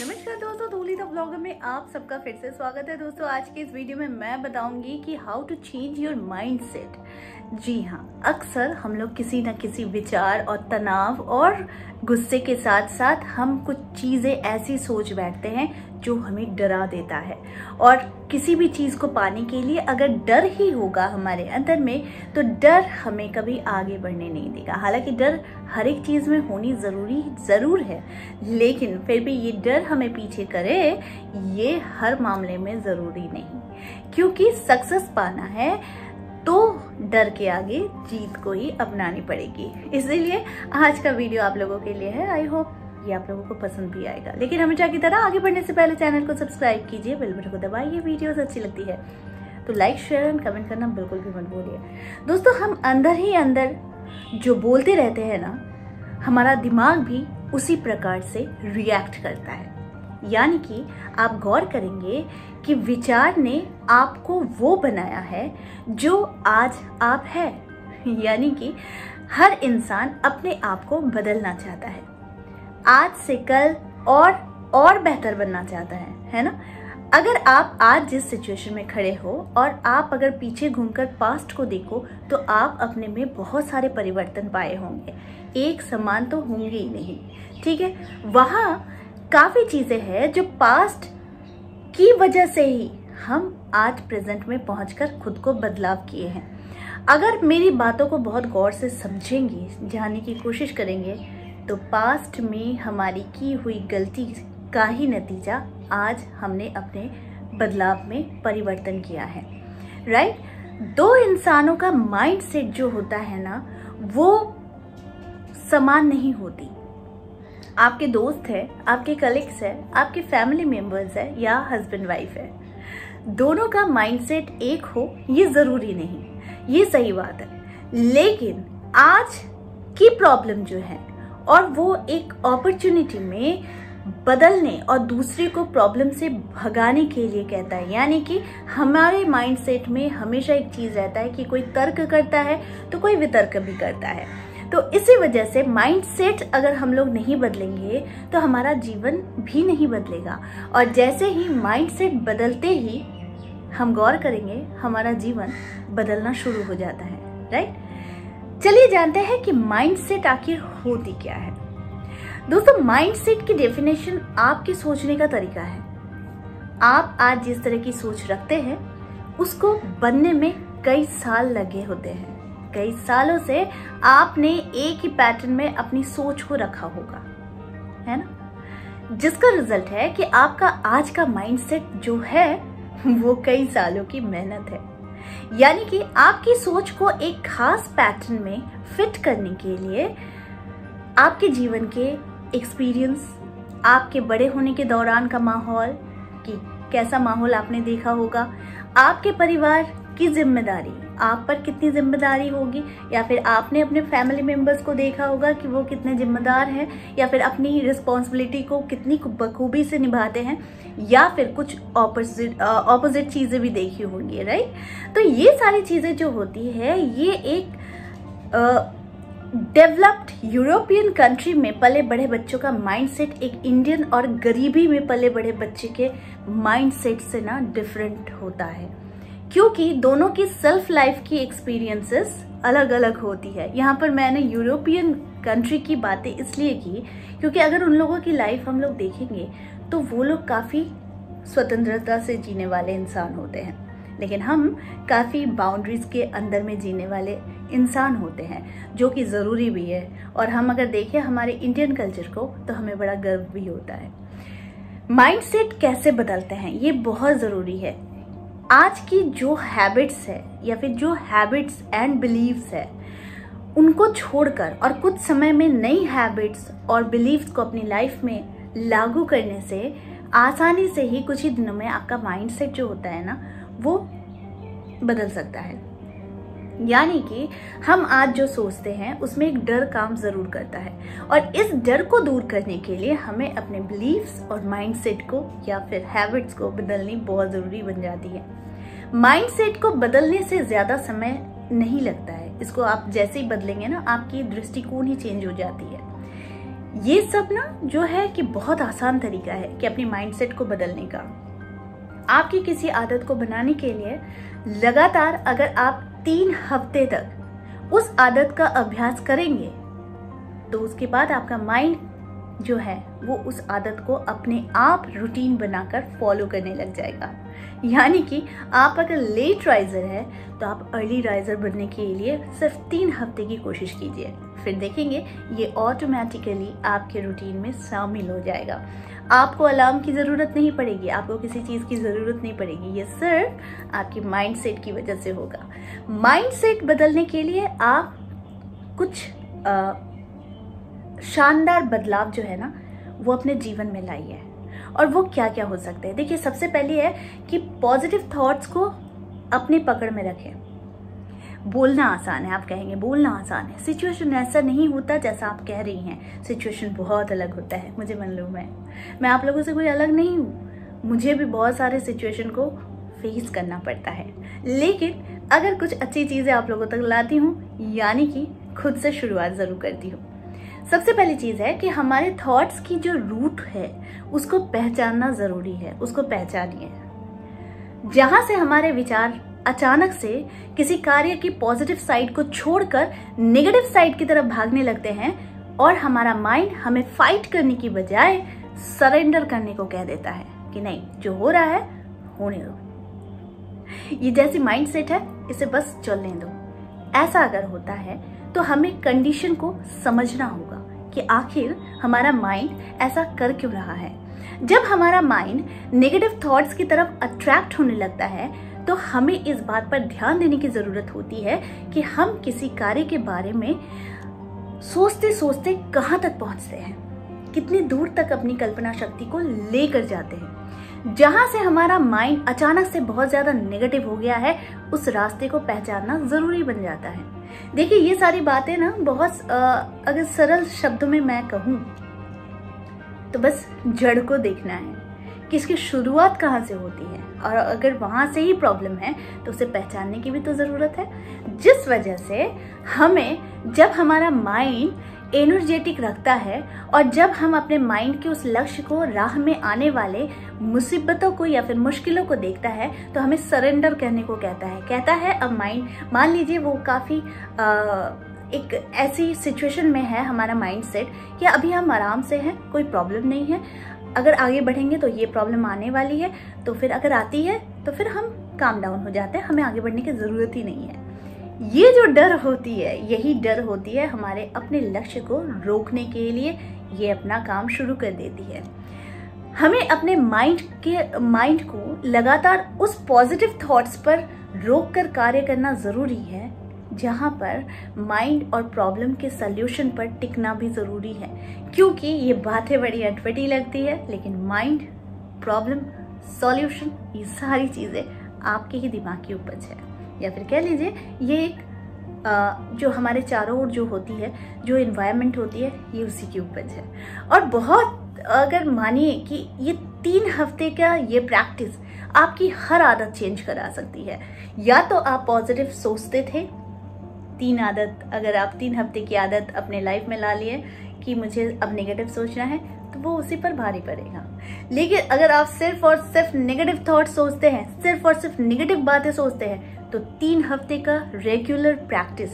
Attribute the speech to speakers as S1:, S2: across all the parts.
S1: नमस्कार दोस्तों, धूली the blogger में आप सबका फिर से स्वागत है। दोस्तों आज के इस वीडियो में मैं बताऊंगी कि how to change your mindset. जी हाँ, अक्सर हम लोग किसी न किसी विचार और तनाव और गुस्से के साथ साथ हम कुछ चीज़ें ऐसी सोच बैठते हैं जो हमें डरा देता है। और किसी भी चीज़ को पाने के लिए अगर डर ही होगा हमारे अंदर में, तो डर हमें कभी आगे बढ़ने नहीं देगा। हालांकि डर हर एक चीज़ में होनी ज़रूर है, लेकिन फिर भी ये डर हमें पीछे करे ये हर मामले में ज़रूरी नहीं। क्योंकि सक्सेस पाना है तो डर के आगे जीत को ही अपनानी पड़ेगी। इसीलिए आज का वीडियो आप लोगों के लिए है। आई होप ये आप लोगों को पसंद भी आएगा। लेकिन हमेशा की तरह आगे बढ़ने से पहले चैनल को सब्सक्राइब कीजिए, बेल बटन को दबाइए। वीडियोस अच्छी लगती है तो लाइक शेयर एंड कमेंट करना बिल्कुल भी मत भूलिए। दोस्तों, हम अंदर ही अंदर जो बोलते रहते हैं ना, हमारा दिमाग भी उसी प्रकार से रिएक्ट करता है। यानी कि आप गौर करेंगे कि विचार ने आपको वो बनाया है जो आज आप है। यानी कि हर इंसान अपने आप को बदलना चाहता है, आज से कल और बेहतर बनना चाहता है ना। अगर आप आज जिस सिचुएशन में खड़े हो और आप अगर पीछे घूमकर पास्ट को देखो तो आप अपने में बहुत सारे परिवर्तन पाए होंगे। एक समान तो होंगे ही नहीं, ठीक है। वहाँ काफ़ी चीज़ें हैं जो पास्ट की वजह से ही हम आज प्रेजेंट में पहुंचकर खुद को बदलाव किए हैं। अगर मेरी बातों को बहुत गौर से समझेंगे, जानने की कोशिश करेंगे, तो पास्ट में हमारी की हुई गलती का ही नतीजा आज हमने अपने बदलाव में परिवर्तन किया है, राइट। दो इंसानों का माइंडसेट जो होता है ना, वो समान नहीं होती। आपके दोस्त है, आपके कलीग्स है, आपके फैमिली मेंबर्स है या हस्बैंड वाइफ है, दोनों का माइंडसेट एक हो ये जरूरी नहीं, ये सही बात है। लेकिन आज की प्रॉब्लम जो है, और वो एक अपॉर्चुनिटी में बदलने और दूसरे को प्रॉब्लम से भगाने के लिए कहता है। यानी कि हमारे माइंडसेट में हमेशा एक चीज रहता है कि कोई तर्क करता है तो कोई वितर्क भी करता है। तो इसी वजह से माइंडसेट अगर हम लोग नहीं बदलेंगे तो हमारा जीवन भी नहीं बदलेगा। और जैसे ही माइंडसेट बदलते ही हम गौर करेंगे हमारा जीवन बदलना शुरू हो जाता है, राइट। चलिए जानते हैं कि माइंडसेट आखिर होती क्या है। दोस्तों, माइंडसेट की डेफिनेशन आपके सोचने का तरीका है। आप आज जिस तरह की सोच रखते हैं उसको बनने में कई साल लगे होते हैं। कई सालों से आपने एक ही पैटर्न में अपनी सोच को रखा होगा, है ना, जिसका रिजल्ट है कि आपका आज का माइंडसेट जो है वो कई सालों की मेहनत है। यानी कि आपकी सोच को एक खास पैटर्न में फिट करने के लिए आपके जीवन के एक्सपीरियंस, आपके बड़े होने के दौरान का माहौल, कि कैसा माहौल आपने देखा होगा, आपके परिवार की जिम्मेदारी, आप पर कितनी जिम्मेदारी होगी, या फिर आपने अपने फैमिली मेंबर्स को देखा होगा कि वो कितने जिम्मेदार हैं, या फिर अपनी रिस्पॉन्सिबिलिटी को कितनी बखूबी से निभाते हैं, या फिर कुछ ऑपोजिट चीज़ें भी देखी होंगी, राइट। तो ये सारी चीज़ें जो होती है, ये एक डेवलप्ड यूरोपियन कंट्री में पले बड़े बच्चों का माइंडसेट एक इंडियन और गरीबी में पले बड़े बच्चे के माइंडसेट से ना डिफरेंट होता है। क्योंकि दोनों की सेल्फ लाइफ की एक्सपीरियंसेस अलग अलग होती है। यहाँ पर मैंने यूरोपियन कंट्री की बातें इसलिए की क्योंकि अगर उन लोगों की लाइफ हम लोग देखेंगे तो वो लोग काफ़ी स्वतंत्रता से जीने वाले इंसान होते हैं, लेकिन हम काफ़ी बाउंड्रीज के अंदर में जीने वाले इंसान होते हैं, जो कि ज़रूरी भी है। और हम अगर देखें हमारे इंडियन कल्चर को तो हमें बड़ा गर्व भी होता है। माइंडसेट कैसे बदलते हैं ये बहुत ज़रूरी है। आज की जो हैबिट्स है या फिर जो हैबिट्स एंड बिलीव्स है उनको छोड़कर और कुछ समय में नई हैबिट्स और बिलीव्स को अपनी लाइफ में लागू करने से आसानी से ही कुछ ही दिनों में आपका माइंडसेट जो होता है ना वो बदल सकता है। यानी कि हम आज जो सोचते हैं उसमें एक डर काम जरूर करता है, और इस डर को दूर करने के लिए हमें अपने बिलीव्स और माइंडसेट को या फिर हैबिट्स को बदलनी बहुत जरूरी बन जाती है। माइंडसेट को बदलने से ज्यादा समय नहीं लगता है। इसको आप जैसे ही बदलेंगे ना, आपकी दृष्टिकोण ही चेंज हो जाती है। ये सब ना जो है कि बहुत आसान तरीका है कि अपनी माइंडसेट को बदलने का। आपकी किसी आदत को बनाने के लिए लगातार अगर आप 3 हफ्ते तक उस आदत का अभ्यास करेंगे तो उसके बाद आपका माइंड जो है वो उस आदत को अपने आप रूटीन बनाकर फॉलो करने लग जाएगा। यानी कि आप अगर लेट राइजर है तो आप अर्ली राइजर बनने के लिए सिर्फ 3 हफ्ते की कोशिश कीजिए, फिर देखेंगे ये ऑटोमेटिकली आपके रूटीन में शामिल हो जाएगा। आपको अलार्म की ज़रूरत नहीं पड़ेगी, आपको किसी चीज़ की ज़रूरत नहीं पड़ेगी, ये सिर्फ आपकी माइंडसेट की वजह से होगा। माइंडसेट बदलने के लिए आप कुछ शानदार बदलाव जो है ना वो अपने जीवन में लाइए। और वो क्या क्या हो सकते हैं? देखिए, सबसे पहले है कि पॉजिटिव थॉट्स को अपनी पकड़ में रखें। बोलना आसान है, आप कहेंगे बोलना आसान है, सिचुएशन ऐसा नहीं होता जैसा आप कह रही हैं, सिचुएशन बहुत अलग होता है, मुझे मालूम है। मैं आप लोगों से कोई अलग नहीं हूँ, मुझे भी बहुत सारे सिचुएशन को फेस करना पड़ता है, लेकिन अगर कुछ अच्छी चीज़ें आप लोगों तक लाती हूँ, यानी कि खुद से शुरुआत ज़रूर करती हूँ। सबसे पहली चीज़ है कि हमारे थॉट्स की जो रूट है उसको पहचानना ज़रूरी है, उसको पहचानिए। जहाँ से हमारे विचार अचानक से किसी कार्य की पॉजिटिव साइड को छोड़कर नेगेटिव साइड की तरफ भागने लगते हैं और हमारा माइंड हमें फाइट करने की बजाय सरेंडर करने को कह देता है कि नहीं, जो हो रहा है होने दो, ये जैसी माइंडसेट है इसे बस चलने दो। ऐसा अगर होता है तो हमें कंडीशन को समझना होगा कि आखिर हमारा माइंड ऐसा कर क्यों रहा है। जब हमारा माइंड नेगेटिव थॉट्स की तरफ अट्रैक्ट होने लगता है तो हमें इस बात पर ध्यान देने की जरूरत होती है कि हम किसी कार्य के बारे में सोचते सोचते कहाँ तक पहुंचते हैं, कितनी दूर तक अपनी कल्पना शक्ति को लेकर जाते हैं। जहां से हमारा माइंड अचानक से बहुत ज्यादा नेगेटिव हो गया है, उस रास्ते को पहचानना जरूरी बन जाता है। देखिए, ये सारी बातें ना बहुत अगर सरल शब्दों में मैं कहूं तो बस जड़ को देखना है कि इसकी शुरुआत कहाँ से होती है, और अगर वहां से ही प्रॉब्लम है तो उसे पहचानने की भी तो जरूरत है। जिस वजह से हमें, जब हमारा माइंड एनर्जेटिक रखता है और जब हम अपने माइंड के उस लक्ष्य को, राह में आने वाले मुसीबतों को या फिर मुश्किलों को देखता है तो हमें सरेंडर करने को कहता है। अब माइंड, मान लीजिए वो काफी एक ऐसी सिचुएशन में है हमारा माइंड सेट कि अभी हम आराम से हैं, कोई प्रॉब्लम नहीं है, अगर आगे बढ़ेंगे तो ये प्रॉब्लम आने वाली है, तो फिर अगर आती है तो फिर हम काम डाउन हो जाते हैं, हमें आगे बढ़ने की जरूरत ही नहीं है। ये जो डर होती है, यही डर होती है हमारे अपने लक्ष्य को रोकने के लिए, ये अपना काम शुरू कर देती है। हमें अपने माइंड को लगातार उस पॉजिटिव थॉट्स पर रोककर कार्य करना जरूरी है जहां पर माइंड और प्रॉब्लम के सल्यूशन पर टिकना भी जरूरी है। क्योंकि ये बातें बड़ी अटपटी लगती है, लेकिन माइंड, प्रॉब्लम, सॉल्यूशन, ये सारी चीजें आपके ही दिमाग की उपज है, या फिर कह लीजिए ये एक जो हमारे चारों ओर जो होती है, जो एनवायरनमेंट होती है, ये उसी की उपज है। और बहुत अगर मानिए कि ये 3 हफ्ते का ये प्रैक्टिस आपकी हर आदत चेंज करा सकती है। या तो आप पॉजिटिव सोचते थे, 3 आदत, अगर आप 3 हफ्ते की आदत अपने लाइफ में ला लिए कि मुझे अब नेगेटिव सोचना है, तो वो उसी पर भारी पड़ेगा। लेकिन अगर आप सिर्फ और सिर्फ नेगेटिव थॉट सोचते हैं, सिर्फ और सिर्फ नेगेटिव बातें सोचते हैं, तो 3 हफ्ते का रेगुलर प्रैक्टिस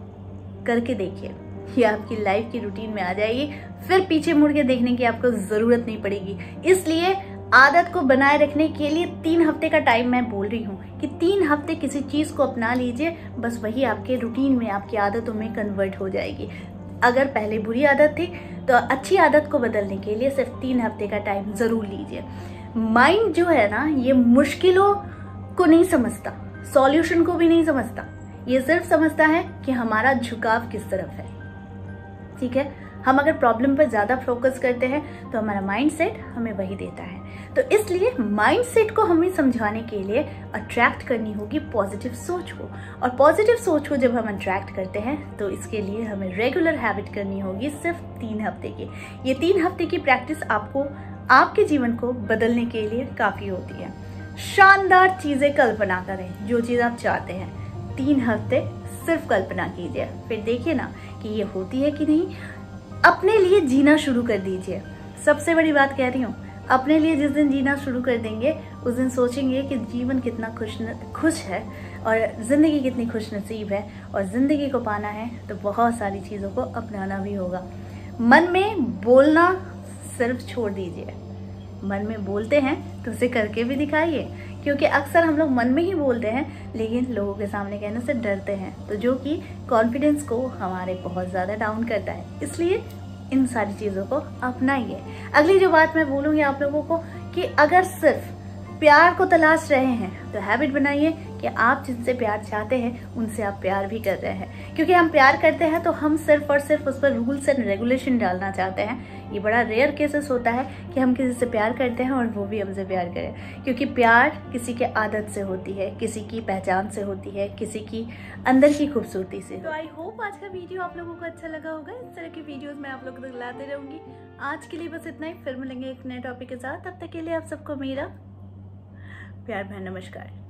S1: करके देखिए, ये आपकी लाइफ की रूटीन में आ जाएगी। फिर पीछे मुड़ के देखने की आपको जरूरत नहीं पड़ेगी। इसलिए आदत को बनाए रखने के लिए 3 हफ्ते का टाइम मैं बोल रही हूँ कि 3 हफ्ते किसी चीज को अपना लीजिए, बस वही आपके रूटीन में, आपकी आदतों में कन्वर्ट हो जाएगी। अगर पहले बुरी आदत थी तो अच्छी आदत को बदलने के लिए सिर्फ 3 हफ्ते का टाइम जरूर लीजिए। माइंड जो है ना, ये मुश्किलों को नहीं समझता, सॉल्यूशन को भी नहीं समझता, ये सिर्फ समझता है कि हमारा झुकाव किस तरफ है। ठीक है, हम अगर प्रॉब्लम पर ज्यादा फोकस करते हैं तो हमारा माइंडसेट हमें वही देता है। तो इसलिए माइंडसेट को हमें समझाने के लिए अट्रैक्ट करनी होगी पॉजिटिव सोच को, और पॉजिटिव सोच को जब हम अट्रैक्ट करते हैं तो इसके लिए हमें रेगुलर हैबिट करनी होगी सिर्फ 3 हफ्ते की। ये 3 हफ्ते की प्रैक्टिस आपको आपके जीवन को बदलने के लिए काफी होती है। शानदार चीजें कल्पना करें, जो चीज आप चाहते हैं, 3 हफ्ते सिर्फ कल्पना कीजिए, फिर देखिए ना कि ये होती है कि नहीं। अपने लिए जीना शुरू कर दीजिए। सबसे बड़ी बात कह रही हूँ, अपने लिए जिस दिन जीना शुरू कर देंगे उस दिन सोचेंगे कि जीवन कितना खुश है और ज़िंदगी कितनी खुश नसीब है, और ज़िंदगी को पाना है तो बहुत सारी चीज़ों को अपनाना भी होगा। मन में बोलना सिर्फ छोड़ दीजिए। मन में बोलते हैं तो उसे करके भी दिखाइए, क्योंकि अक्सर हम लोग मन में ही बोलते हैं लेकिन लोगों के सामने कहने से डरते हैं, तो जो कि कॉन्फिडेंस को हमारे बहुत ज़्यादा डाउन करता है। इसलिए इन सारी चीज़ों को अपनाइए। अगली जो बात मैं बोलूँगी आप लोगों को कि अगर सिर्फ प्यार को तलाश रहे हैं तो हैबिट बनाइए कि आप जिनसे प्यार चाहते हैं उनसे आप प्यार भी कर रहे हैं, क्योंकि हम प्यार करते हैं तो हम सिर्फ और सिर्फ उस पर रूल्स एंड रेगुलेशन डालना चाहते हैं। ये बड़ा रेयर केसेस होता है कि हम किसी से प्यार करते हैं और वो भी हमसे प्यार करे, क्योंकि प्यार किसी के आदत से होती है, किसी की पहचान से होती है, किसी की अंदर की खूबसूरती से। तो आई होप आज का वीडियो आप लोगों को अच्छा लगा होगा। इस तरह की वीडियोस मैं आप लोगों को लाते रहूंगी। आज के लिए बस इतना ही, फिर मिलेंगे एक नए टॉपिक के साथ। तब तक के लिए आप सबको मेरा प्यार भरा नमस्कार।